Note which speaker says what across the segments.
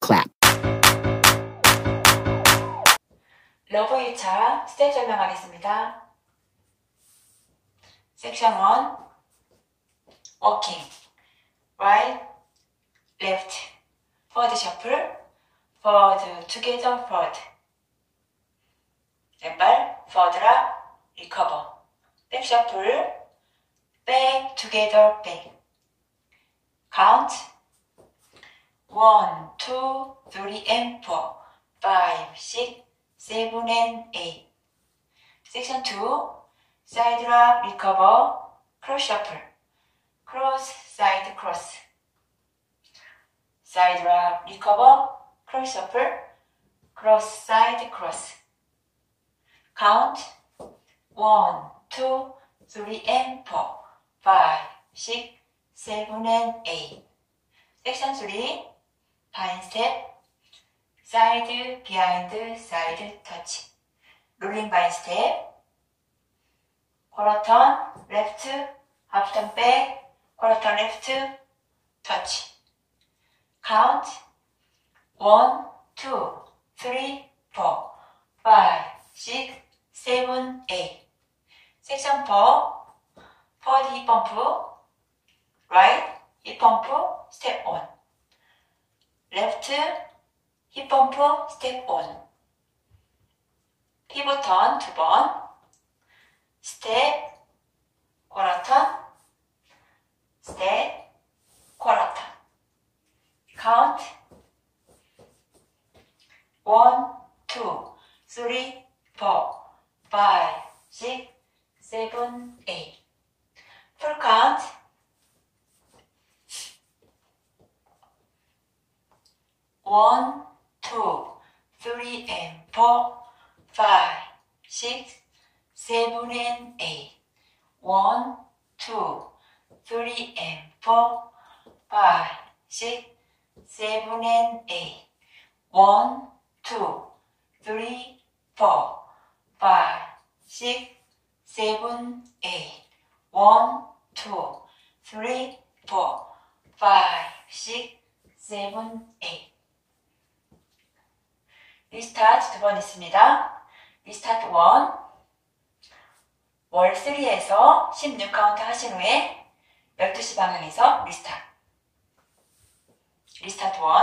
Speaker 1: clap.
Speaker 2: 러브 1차 스텝 설명하겠습니다. 섹션 1 walking right, left, forward shuffle, forward together forward, 왼발 forward up, recover, back shuffle, back together back, count 1, 2, 3 and 4, 5, 6, 7 and 8. Section 2 side drop, recover, cross shuffle, cross, side cross, side drop, recover, cross shuffle, cross, side cross. Count 1, 2, 3 and 4, 5, 6, 7 and 8. Section 3 pine step, side, behind, side touch, rolling vine step, quarter turn, left, half turn back, quarter turn left, touch. Count 1, 2, 3, 4, 5, 6, 7, 8. Section 4 forward hip bump, right, hip bump, step on. Left, hip bump, step on. pivot turn 2번, step, quarter turn, step, quarter turn. Count 1, 2, 3, 4, 5, 6, 7, 8. Full count 1, 2, 3 and 4, 5, 6, 7 and 8. 1, 2, 3 and 4, 5, 6, 7 and 8. 1, 2, 3, 4, 5, 6, 7, 8. 1, 2, 3, 4, 5, 6, 7, 8. 리스타트 2번 있습니다. 리스타트 1, 월 3에서 16카운트 하신 후에 12시 방향에서 리스타트. 리스타트 1,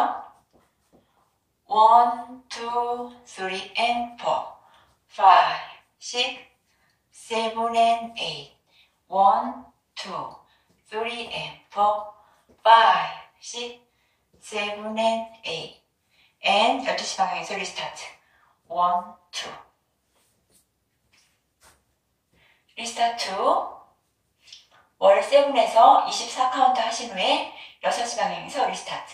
Speaker 2: 1, 2, 3 and 4, 5, 6, 7 and 8. 1, 2, 3 and 4, 5, 6, 7 and 8. and 12시 방향에서 리스타트. 1, 2. 리스타트 2. 월 7에서 24카운트 하신 후에 6시 방향에서 리스타트.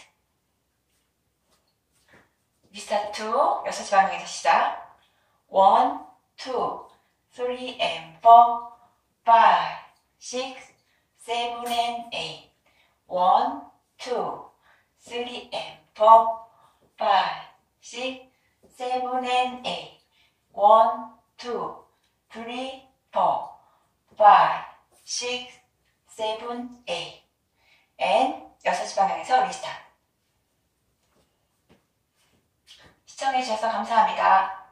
Speaker 2: 리스타트 2. 6시 방향에서 시작. 1, 2, 3 and 4, 5, 6, 7 and 8. 1, 2, 3 and 4, 5, 6, 7 and 8. 1, 2, 3, 4, 5, 6, 7, 8. and 6시 방향에서 리스타트. 시청해주셔서 감사합니다.